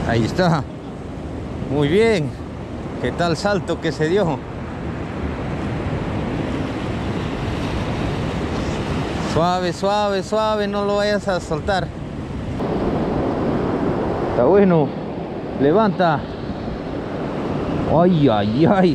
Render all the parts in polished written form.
Ahí está. Muy bien. ¿Qué tal salto que se dio? Suave, suave, suave, no lo vayas a soltar. Está bueno. Levanta. Ay, ay, ay.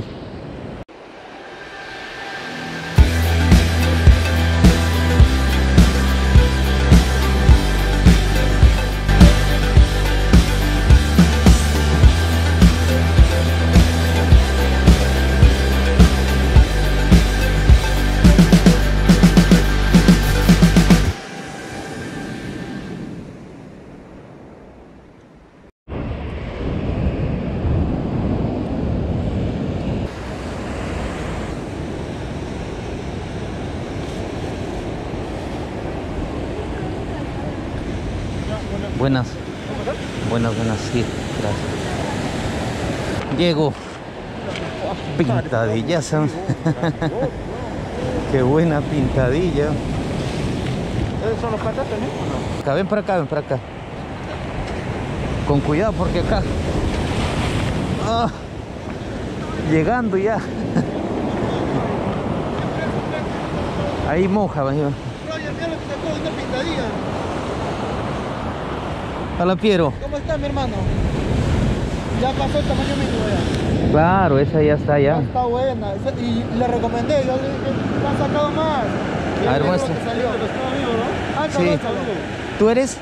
Buenas. Buenas, buenas, sí, gracias. Llego. Pintadilla, ¿sabes? Qué buena pintadilla. ¿Esos son los patatas, no? Acá, ven para acá, ven para acá. Con cuidado porque acá. Ah, llegando ya. Ahí moja, va. Roger, mira lo que sacó de una pintadilla. Hola, Piero. ¿Cómo está, mi hermano? Ya pasó el tamaño mínimo ya. Claro, esa ya está ya. Está buena. Y le recomendé, yo le dije, ¿te han sacado más? A ver, muestra. Salió. Ah, Sí. cabrón. ¿Tú eres?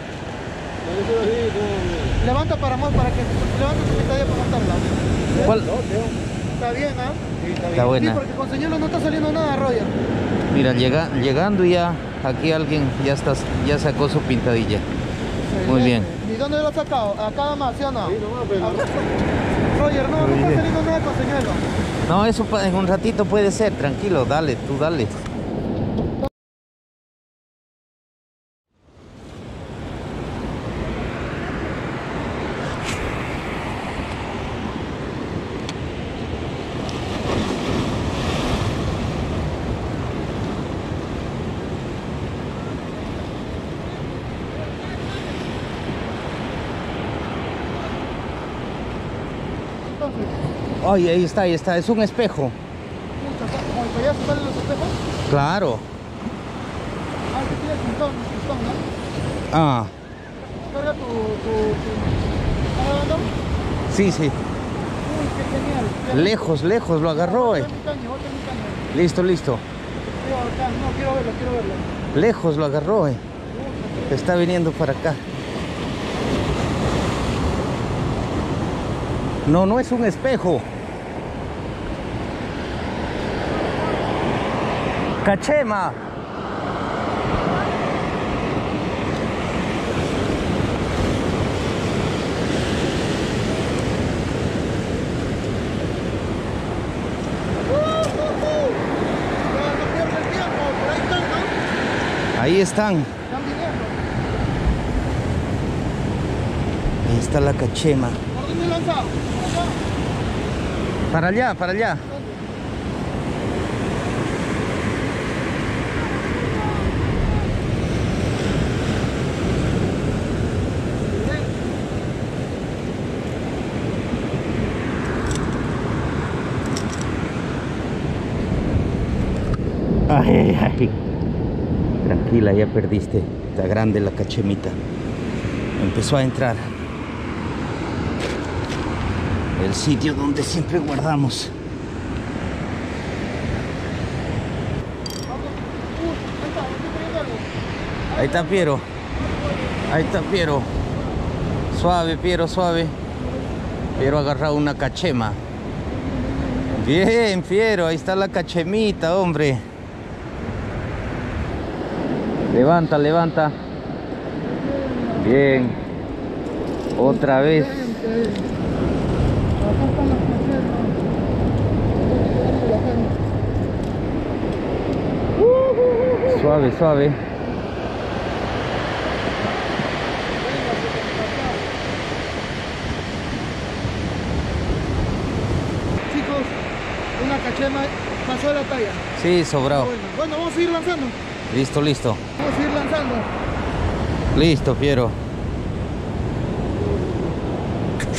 Levanta para más, para que levanta tu pintadilla para montarla. ¿Cuál? Está bien, ¿ah? Está buena. Sí, porque con señuelo no está saliendo nada, Roger. Mira, llegando ya, aquí alguien ya sacó su pintadilla. Muy bien. ¿Y dónde lo has sacado? ¿Acá más, sí o no? Sí, nomás, pero... Roger, no está saliendo nada con señuelo. No, eso en un ratito puede ser, tranquilo, dale, tú dale. Entonces, Ay, ahí está, es un espejo. ¿ya se salen los espejos? Claro. Ah, que tiene pistón, ¿no? Ah, Carga tu... ¿Está grabando? sí, sí. Uy, qué genial. Lejos, lo agarró. Bota mi caña. Listo. No, quiero verlo. Lejos lo agarró. Está viniendo para acá. No, no es un espejo. Cachema. No pierdas el tiempo, por ahí están, ¿no? Ahí están. Están viniendo. Ahí está la cachema. ¿Por dónde lanzado? Para allá, para allá. Ay. Tranquila, ya perdiste. Está grande la cachemita. Empezó a entrar. El sitio donde siempre guardamos. Ahí está Piero. Ahí está Piero. Suave, Piero, suave. Piero ha agarrado una cachema. Bien, Piero, ahí está la cachemita, hombre. Levanta. Bien. Otra vez. Suave. Chicos, una cachema pasó de la talla. Sí, sobrado. Bueno, vamos a seguir lanzando. Listo. Vamos a seguir lanzando. Listo, Piero.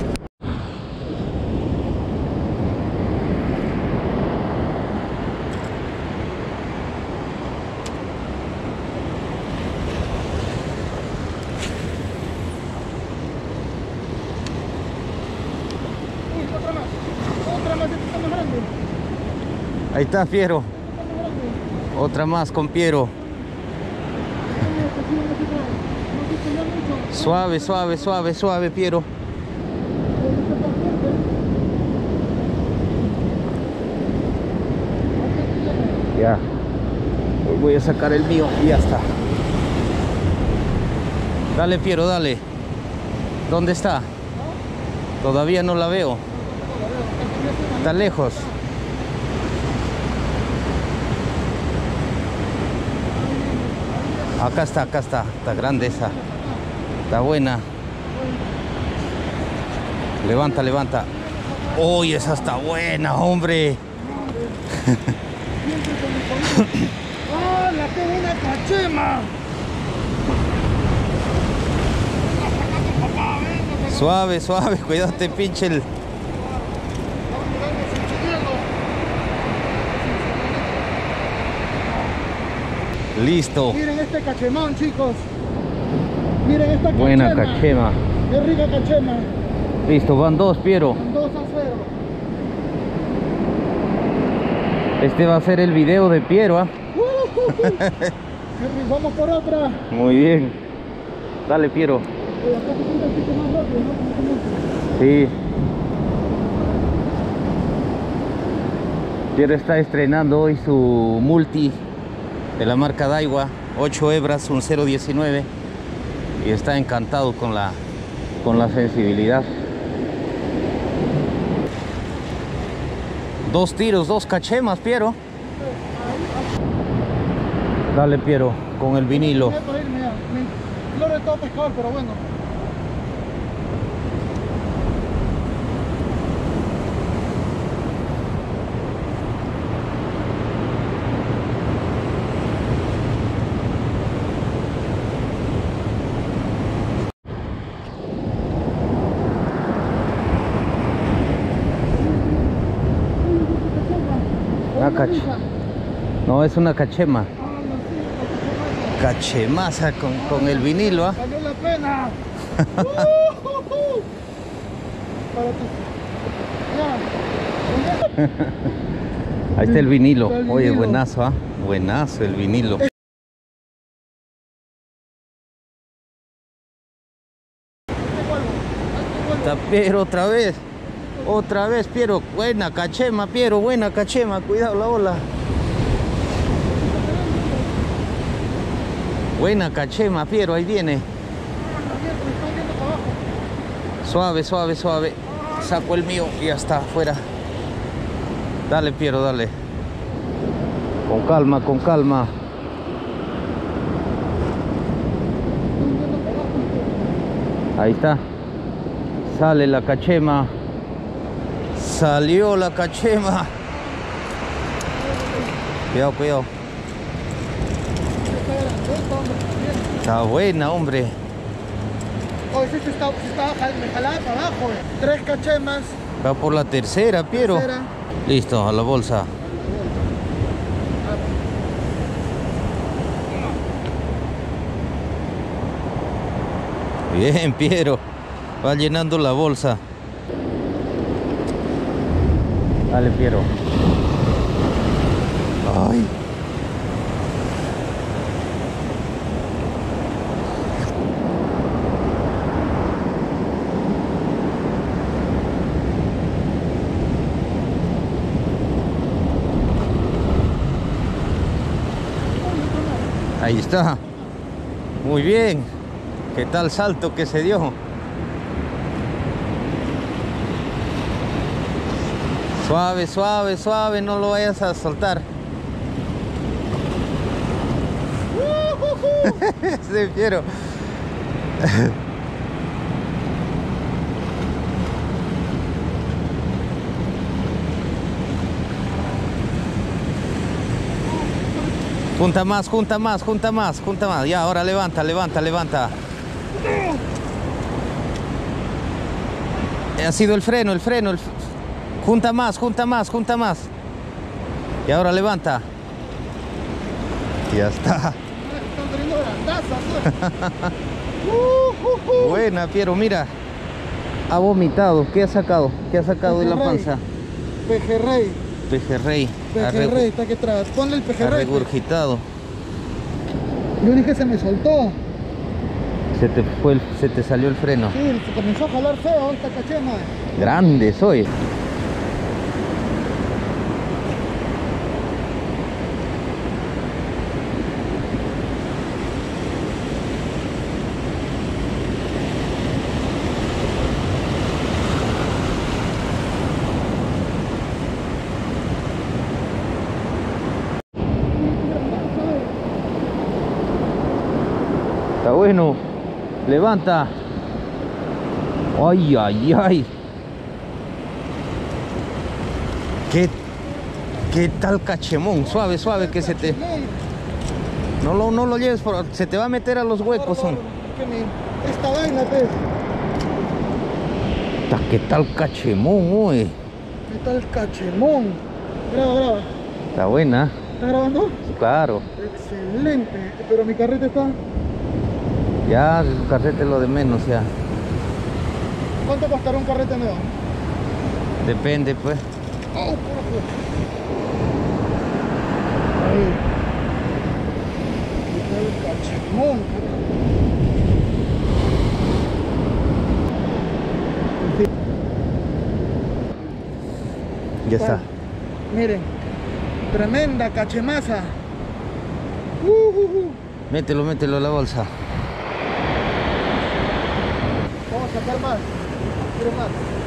Ahí está, Piero. Otra más con Piero. Suave, suave, suave, suave, Piero. Ya. Voy a sacar el mío y ya está. Dale, Piero, dale. ¿Dónde está? Todavía no la veo. Está lejos. Acá está, acá está. Está grande esa. Está buena. Levanta, levanta. ¡Uy, esa está buena, hombre! ¡Hala, qué buena cachema! Suave, suave, cuidado, te pinche el... Listo. Miren este cachemón, chicos. Miren esta cachema. Buena cachema. Qué rica cachema. Listo, van dos, Piero. 2-0. Este va a ser el video de Piero, ¿ah? Vamos por otra. Muy bien. Dale, Piero. Acá se siente un poquito más rápido, ¿no? Sí. Piero está estrenando hoy su multi de la marca Daiwa, 8 hebras, un 0.19, y está encantado con la sensibilidad. 2 tiros, 2 cachemas, Piero. Dale, Piero, con el vinilo. No de todo pescador, pero bueno. No, es una cachema. Cachemaza con el vinilo, ¿ah? Valió la pena. Para tu... Ya. Ahí está el vinilo. Está el Oye, vinilo. buenazo, ¿ah? Buenazo el vinilo. Está Piero otra vez. Otra vez, Piero. Buena cachema, Piero. Buena cachema. Cuidado la ola. Buena cachema, Piero. Ahí viene. Suave, suave, suave. Saco el mío y ya está, afuera. Dale, Piero, dale. Con calma, con calma. Ahí está. Sale la cachema. Salió la cachema. Cuidado, cuidado. Está buena, hombre. Oye, este está me jalaba para abajo. 3 cachemas. Va por la tercera, Piero. Tercera. Listo, a la bolsa. Bien, Piero. Va llenando la bolsa. Dale, Piero. Ay. Ahí está. Muy bien. ¿Qué tal salto que se dio? Suave, suave, suave, no lo vayas a soltar. Sí, Piero. Junta más, junta más, junta más, junta más. Ya, ahora levanta, levanta, levanta. Ha sido el freno, el freno. Junta más, junta más, junta más. Y ahora levanta. Ya está. Están teniendo grandazas. Buena, Piero, mira. Ha vomitado. ¿Qué ha sacado? ¿Qué ha sacado de la panza? Pejerrey. Pejerrey. Pejerrey está aquí atrás. Ponle el Está pejerrey. regurgitado. Yo dije se me soltó. Se te salió el freno. Sí, se comenzó a jalar feo esta cachema. Grande soy. Está bueno. Levanta. Ay, ay, ay. ¿Qué tal cachemón? Suave, suave que se te... No lo lleves por... Se te va a meter a los huecos. Son. Esta vaina, pues. ¿Qué tal cachemón, uy? ¿Qué tal cachemón? Graba, graba. Está buena. ¿Estás grabando? Claro. Excelente. Pero mi carrete está... Ya, el carrete es lo de menos, ya. ¿Cuánto costará un carrete nuevo? Depende, pues. Oh, carajo. Ahí. ¿Qué tal cachemón? Ya está. Miren, tremenda cachemaza. Mételo a la bolsa. Vamos a sacar más. Quiero más.